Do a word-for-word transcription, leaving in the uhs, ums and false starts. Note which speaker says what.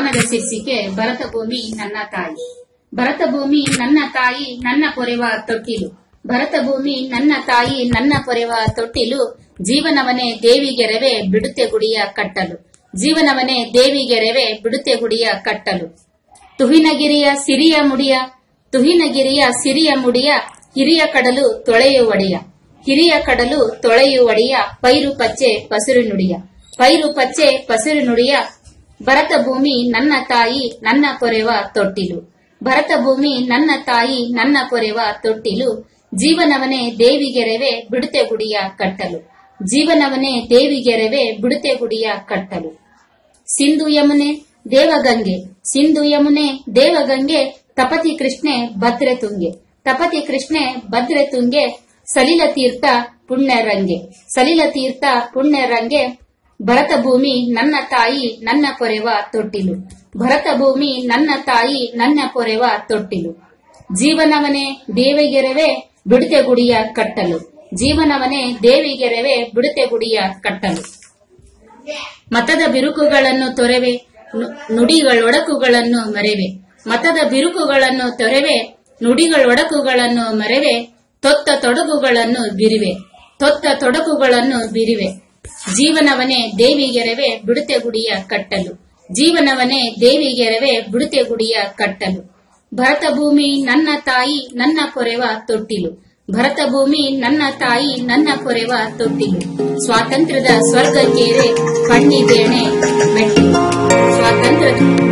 Speaker 1: ಗಾನದ ಶೀರ್ಷಿಕೆ ಭರತ ಭೂಮಿ ನನ್ನ ತಾಯಿ. ಭರತ ಭೂಮಿ ನನ್ನ ತಾಯಿ ನನ್ನ ಪೊರೆವ ತೊಟ್ಟಿಲು. ಭರತ ಭೂಮಿ ನನ್ನ ತಾಯಿ ನನ್ನ ಪೊರೆವ ತೊಟ್ಟಿಲು. ಜೀವನವನೇ ದೇವಿಗೆರವೆ ಬಿಡುತ್ತೆ ಗುಡಿಯ ಕಟ್ಟಲು. ಜೀವನವನೇ ದೇವಿಗೆರವೆ ಬಿಡುತ್ತೆ ಗುಡಿಯ ಕಟ್ಟಲು. ತುಹಿನಗಿರಿಯ ಸಿರಿಯ ಮುಡಿಯ ತುಹಿನಗಿರಿಯ ಸಿರಿಯ ಮುಡಿಯ ಹಿರಿಯ ಕಡಲು ತೊಳೆಯು ಒಡೆಯ. ಹಿರಿಯ ಕಡಲು ತೊಳೆಯು ಒಡೆಯ ಪೈರು ಪಚ್ಚೆ ಪಸಿರು ನುಡಿಯ. ಪೈರು ಪಚ್ಚೆ ಪಸಿರು ನುಡಿಯ ಭರತ ಭೂಮಿ ನನ್ನ ತಾಯಿ ನನ್ನ ಪೊರೆವ ತೊಟ್ಟಿಲು. ಭರತ ಭೂಮಿ ನನ್ನ ತಾಯಿ ನನ್ನ ಪೊರೆವ ತೊಟ್ಟಿಲು. ಜೀವನವನೇ ದೇವಿಗೆರವೆ ಬಿಡುತ್ತೆ ಗುಡಿಯ ಕಟ್ಟಲು. ಜೀವನವನೇ ದೇವಿಗೆರವೆ ಬಿಡುತ್ತೆ ಗುಡಿಯ ಕಟ್ಟಲು. ಸಿಂಧು ಯಮುನೆ ದೇವಗಂಗೆ ಸಿಂಧು ಯಮುನೆ ದೇವಗಂಗೆ ತಪತಿ ಕೃಷ್ಣೆ ಭದ್ರೆ ತುಂಗೆ. ತಪತಿ ಕೃಷ್ಣೆ ಭದ್ರೆ ತುಂಗೆ ಸಲಿಲ ತೀರ್ಥ ಪುಣ್ಯರಂಗೆ. ಸಲಿಲ ತೀರ್ಥ ಪುಣ್ಯರಂಗೆ ಭರತ ಭೂಮಿ ನನ್ನ ತಾಯಿ ನನ್ನ ಪೊರೆವ ತೊಟ್ಟಿಲು. ಭರತ ಭೂಮಿ ನನ್ನ ತಾಯಿ ನನ್ನ ಪೊರೆವ ತೊಟ್ಟಿಲು. ಜೀವನವನೇ ದೇವಿಗೆರವೆ ಬಿಡುತ್ತೆ ಗುಡಿಯ ಕಟ್ಟಲು. ಜೀವನವನೇ ದೇವಿಗೆರವೆ ಬಿಡುತ್ತೆ ಗುಡಿಯ ಕಟ್ಟಲು. ಮತದ ಬಿರುಕುಗಳನ್ನು ತೊರೆವೆ ನುಡಿಗಳೊಡಕುಗಳನ್ನು ಮರೆವೆ. ಮತದ ಬಿರುಕುಗಳನ್ನು ತೊರೆವೆ ನುಡಿಗಳೊಡಕುಗಳನ್ನು ಮರೆವೆ. ತೊತ್ತ ತೊಡಗುಗಳನ್ನು ಬಿರಿವೆ. ತೊತ್ತ ತೊಡಕುಗಳನ್ನು ಬಿರಿವೆ. ಜೀವನವನೇ ದೇವಿಗೆರವೆ ಬಿಡುತ್ತೆ ಗುಡಿಯ ಕಟ್ಟಲು. ಜೀವನವನೇ ದೇವಿಗೆರವೆ ಬಿಡುತ್ತೆ ಗುಡಿಯ ಕಟ್ಟಲು. ಭರತ ಭೂಮಿ ನನ್ನ ತಾಯಿ ನನ್ನ ಪೊರೆವ ತೊಟ್ಟಿಲು. ಭರತ ಭೂಮಿ ನನ್ನ ತಾಯಿ ನನ್ನ ಪೊರೆವ ತೊಟ್ಟಿಲು. ಸ್ವಾತಂತ್ರ್ಯದ ಸ್ವರ್ಗಕ್ಕೇರೆ ಕಣ್ಣಿದೇಣೆ ಮೆಟ್ಟಿಲು. ಸ್ವಾತಂತ್ರ್ಯದ